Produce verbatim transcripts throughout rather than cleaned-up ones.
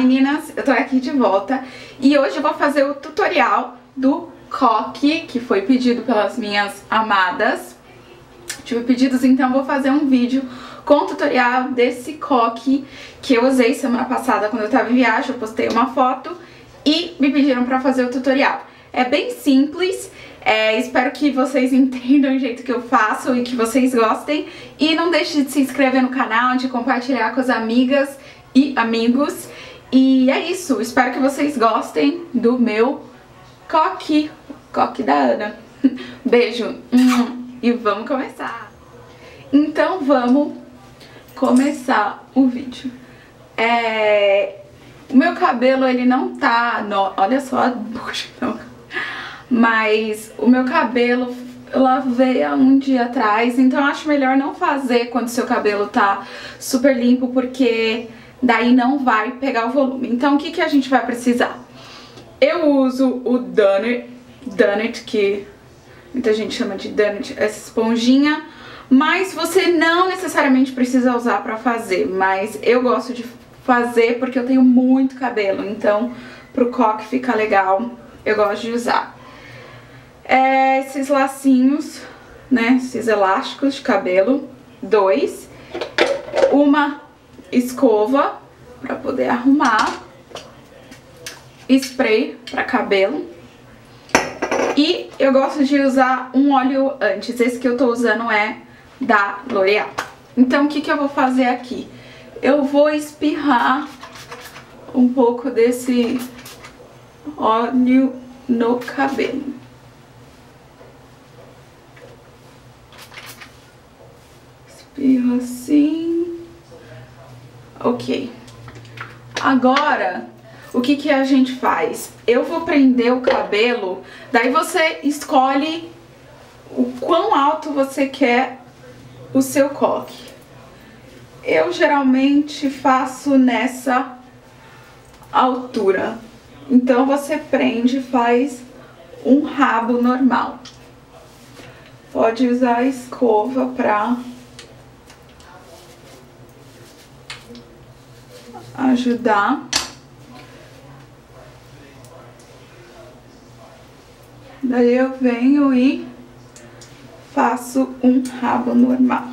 meninas, eu tô aqui de volta e hoje eu vou fazer o tutorial do coque, que foi pedido pelas minhas amadas. Tive pedidos, então vou fazer um vídeo com o tutorial desse coque que eu usei semana passada quando eu tava em viagem. Eu postei uma foto e me pediram pra fazer o tutorial. É bem simples, é, espero que vocês entendam o jeito que eu faço e que vocês gostem. E não deixe de se inscrever no canal, de compartilhar com as amigas e amigos. E é isso, espero que vocês gostem do meu coque, coque da Ana. Beijo, e vamos começar. Então vamos começar o vídeo. É... O meu cabelo, ele não tá... No... Olha só a bucha, não. Mas o meu cabelo eu lavei há um dia atrás, então eu acho melhor não fazer quando seu cabelo tá super limpo, porque daí não vai pegar o volume. Então o que, que a gente vai precisar? Eu uso o Done It, Done It, que muita gente chama de Done It, essa esponjinha, mas você não necessariamente precisa usar pra fazer, mas eu gosto de fazer porque eu tenho muito cabelo, então pro coque ficar legal, eu gosto de usar. É, esses lacinhos, né, esses elásticos de cabelo, dois, uma escova pra poder arrumar, spray pra cabelo e eu gosto de usar um óleo antes. Esse que eu tô usando é da L'Oreal. Então o que que eu vou fazer aqui? Eu vou espirrar um pouco desse óleo no cabelo. Espirro assim. Ok. Agora, o que que a gente faz? Eu vou prender o cabelo, daí você escolhe o quão alto você quer o seu coque. Eu geralmente faço nessa altura. Então você prende e faz um rabo normal. Pode usar a escova pra ajudar. Daí eu venho e faço um rabo normal.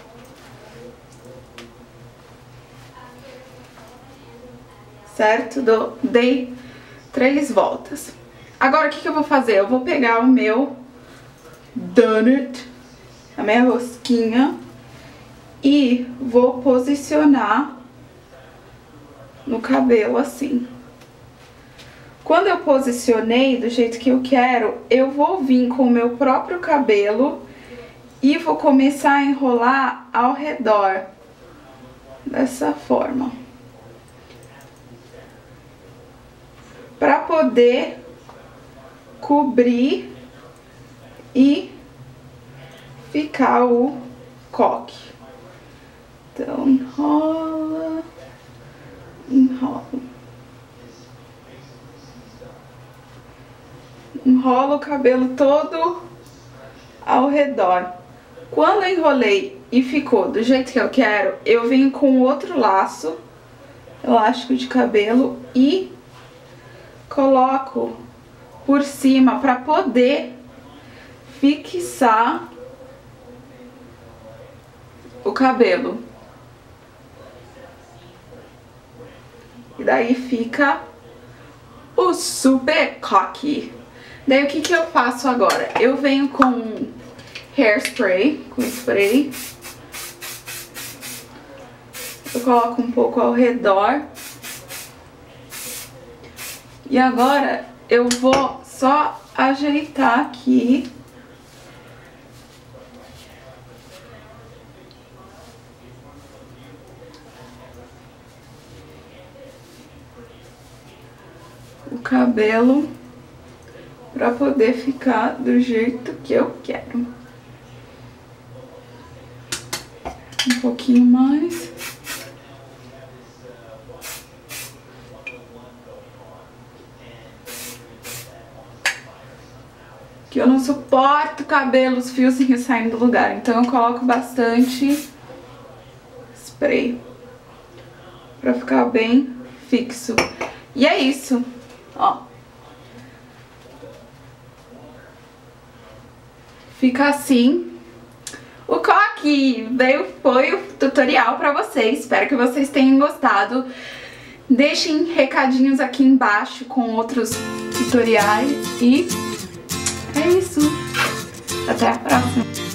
Certo? Dou, dei três voltas. Agora o que que eu vou fazer? Eu vou pegar o meu Done It, a minha rosquinha, e vou posicionar no cabelo assim. Quando eu posicionei do jeito que eu quero, eu vou vir com o meu próprio cabelo e vou começar a enrolar ao redor, dessa forma, para poder cobrir e ficar o coque. Então enrola, enrola. Enrolo o cabelo todo ao redor. Quando eu enrolei e ficou do jeito que eu quero, eu venho com outro laço, elástico de cabelo, e coloco por cima para poder fixar o cabelo. E daí fica o super coque. Daí o que que eu faço agora? Eu venho com hairspray, com spray. Eu coloco um pouco ao redor. E agora eu vou só ajeitar aqui. O cabelo para poder ficar do jeito que eu quero. Um pouquinho mais. Que eu não suporto cabelo, os fiozinhos saindo do lugar, então eu coloco bastante spray pra ficar bem fixo. E é isso, ó. Fica assim. O coque veio, foi o tutorial pra vocês. Espero que vocês tenham gostado. Deixem recadinhos aqui embaixo com outros tutoriais. E é isso. Até a próxima.